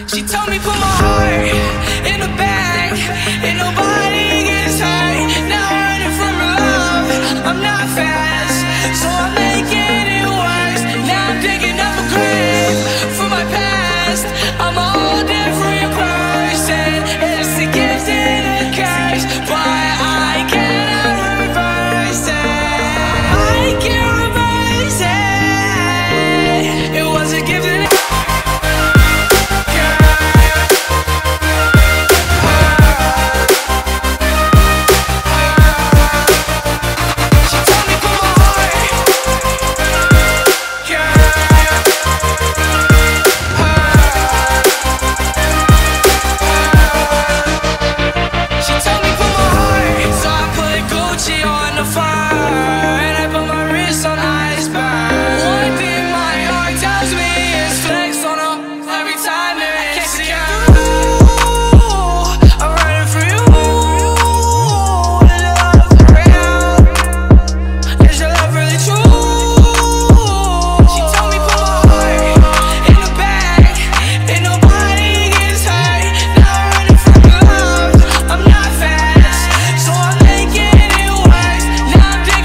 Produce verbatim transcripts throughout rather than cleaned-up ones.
She told me put my heart in a bag and nobody gets hurt. Now I'm running from her love, I'm not fast, so I'm making it worse. Now I'm digging up a grave for my past. I'm a whole different person. It's a gift and a curse, but I cannot reverse it. I can't reverse it. It was a gift and a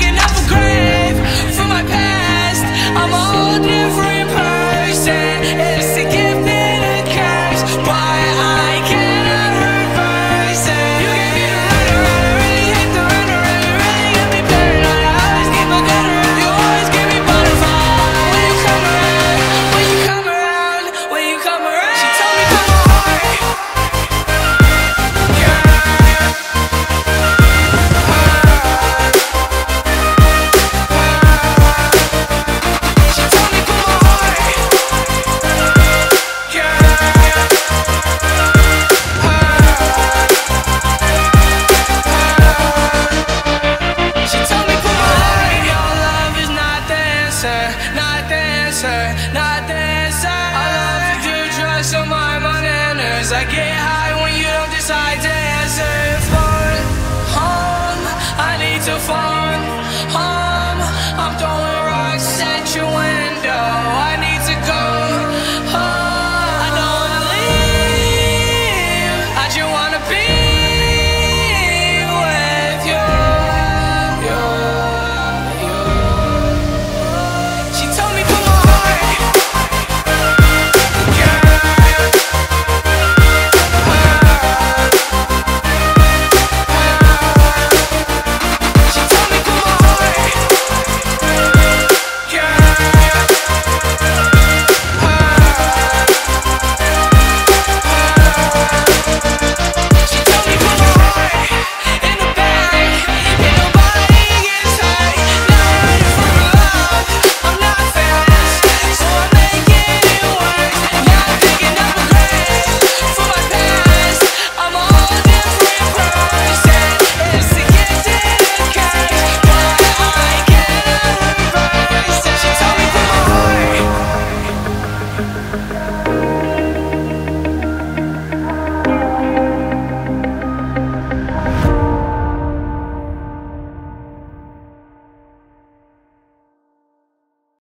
different person.